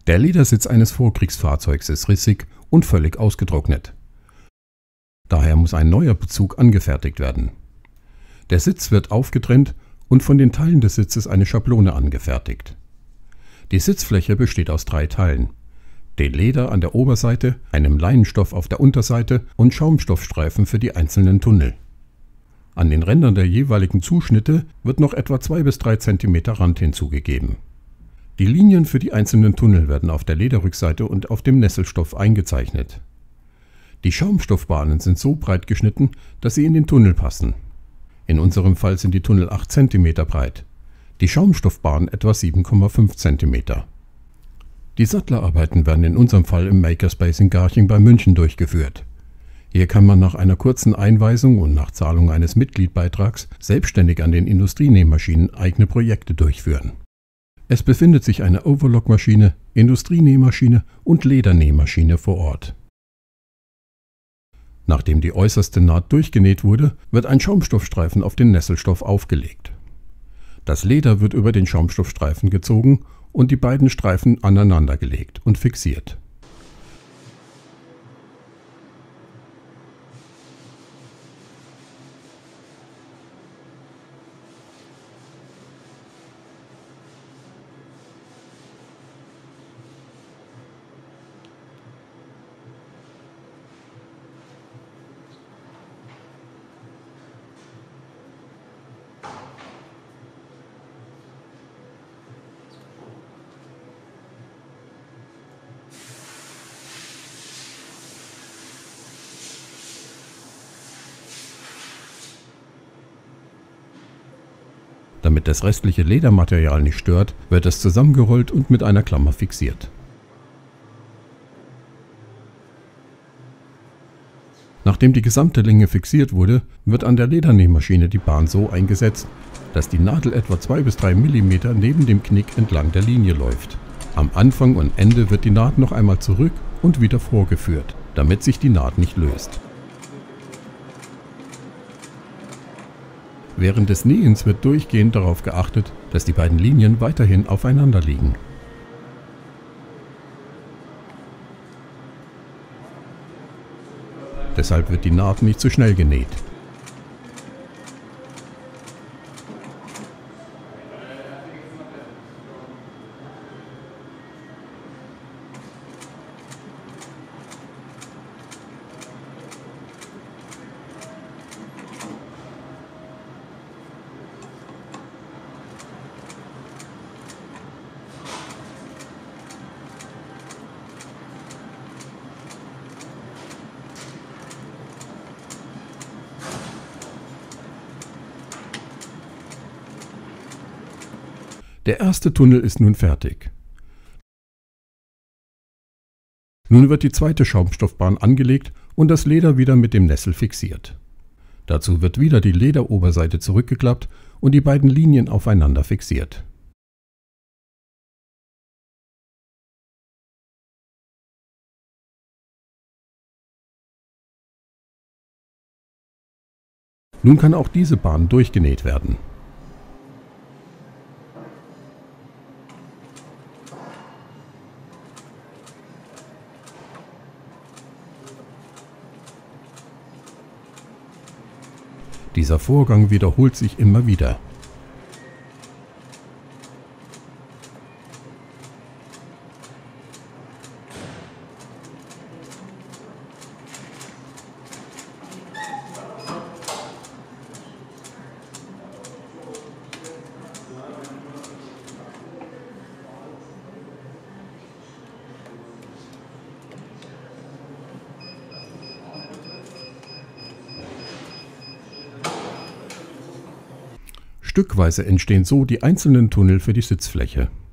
Der Ledersitz eines Vorkriegsfahrzeugs ist rissig und völlig ausgetrocknet. Daher muss ein neuer Bezug angefertigt werden. Der Sitz wird aufgetrennt und von den Teilen des Sitzes eine Schablone angefertigt. Die Sitzfläche besteht aus 3 Teilen: den Leder an der Oberseite, einem Leinenstoff auf der Unterseite und Schaumstoffstreifen für die einzelnen Tunnel. An den Rändern der jeweiligen Zuschnitte wird noch etwa 2 bis 3 cm Rand hinzugegeben. Die Linien für die einzelnen Tunnel werden auf der Lederrückseite und auf dem Nesselstoff eingezeichnet. Die Schaumstoffbahnen sind so breit geschnitten, dass sie in den Tunnel passen. In unserem Fall sind die Tunnel 8 cm breit, die Schaumstoffbahn etwa 7,5 cm. Die Sattlerarbeiten werden in unserem Fall im Makerspace in Garching bei München durchgeführt. Hier kann man nach einer kurzen Einweisung und nach Zahlung eines Mitgliedbeitrags selbstständig an den Industrienähmaschinen eigene Projekte durchführen. Es befindet sich eine Overlockmaschine, Industrienähmaschine und Ledernähmaschine vor Ort. Nachdem die äußerste Naht durchgenäht wurde, wird ein Schaumstoffstreifen auf den Nesselstoff aufgelegt. Das Leder wird über den Schaumstoffstreifen gezogen und die beiden Streifen aneinandergelegt und fixiert. Damit das restliche Ledermaterial nicht stört, wird es zusammengerollt und mit einer Klammer fixiert. Nachdem die gesamte Länge fixiert wurde, wird an der Ledernähmaschine die Bahn so eingesetzt, dass die Nadel etwa 2 bis 3 mm neben dem Knick entlang der Linie läuft. Am Anfang und Ende wird die Naht noch einmal zurück und wieder vorgeführt, damit sich die Naht nicht löst. Während des Nähens wird durchgehend darauf geachtet, dass die beiden Linien weiterhin aufeinander liegen. Deshalb wird die Naht nicht zu schnell genäht. Der erste Tunnel ist nun fertig. Nun wird die zweite Schaumstoffbahn angelegt und das Leder wieder mit dem Nessel fixiert. Dazu wird wieder die Lederoberseite zurückgeklappt und die beiden Linien aufeinander fixiert. Nun kann auch diese Bahn durchgenäht werden. Dieser Vorgang wiederholt sich immer wieder. Stückweise entstehen so die einzelnen Tunnel für die Sitzfläche.